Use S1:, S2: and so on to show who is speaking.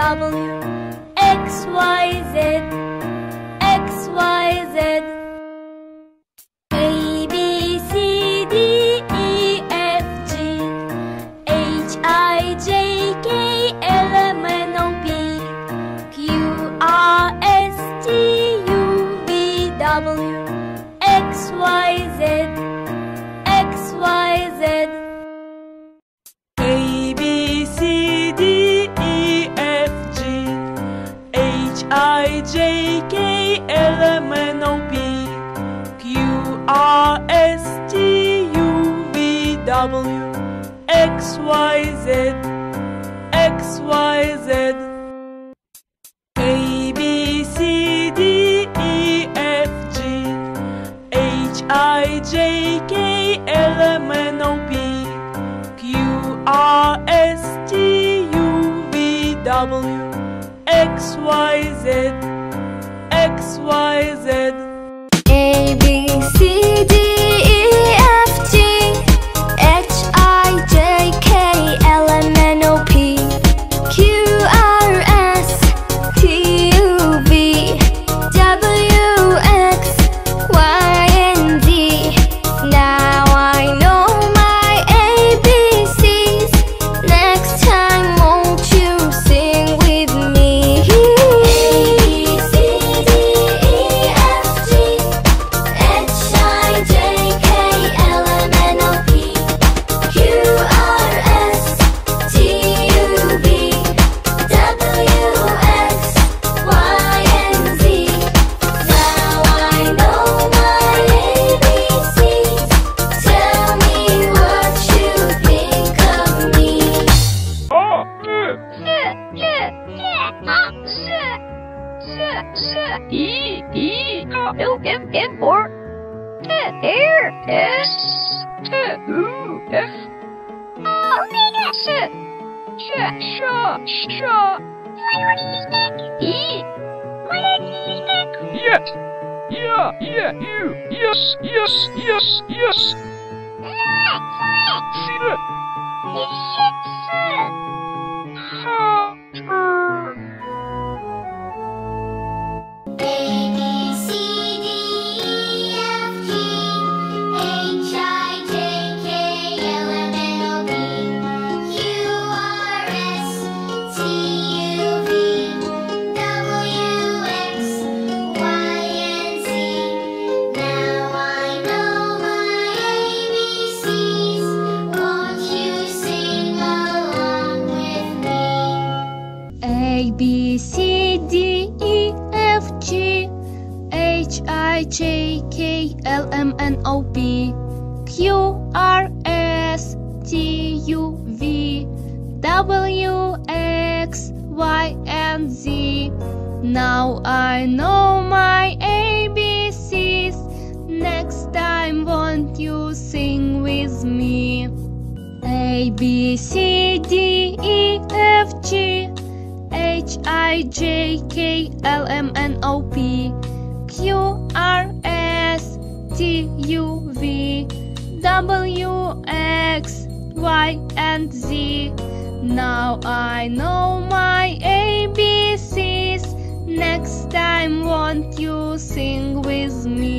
S1: W, X, Y, Z, X, Y, Z. A, B, C, D, E, F, G, H, I, J, K, L, M, N, O, P, Q, R, S, T, U, V, W, X, Y, Z, X, Y, Z. A, B, C, D, E, F, G, H, I, J, K, L, M, N, O, P, Q, R, S, T, U, V, W, X, Y, Z, X, Y, Z. A, B, C, D, E, F, G, H, I, J, K, L, M, N, O, P, Q, R, S, T, U, V, W, X, Y, Z, X, Y, Z. A, B, C, D, E, F, G, H, I, J, K, L, M, N, O, P, Q, R, S, T, U, V, W, X, Y, and Z. Now I know my ABCs. Next time, won't you sing with me? A, B, C, D, E, F, G, H, I, J, K, L, M, N, O, P, Q, R, S, T, U, V, W, X, Y, and Z. Now I know my ABCs. Tell me what you think of me.
S2: For Air S T U F Omega E Yes. Yeah, you. Yes.
S1: A, B, C, D, E, F, G, H, I, J, K, L, M, N, O, P, Q, R, S, T, U, V, W, X, Y, and Z. Now I know my ABCs. Next time, won't you sing with me? A, B, C, D, E, F, G, H, I, J, K, L, M, N, O, P, Q, R, S, T, U, V, W, X, Y, and Z. Now I know my ABCs. Next time, won't you sing with me?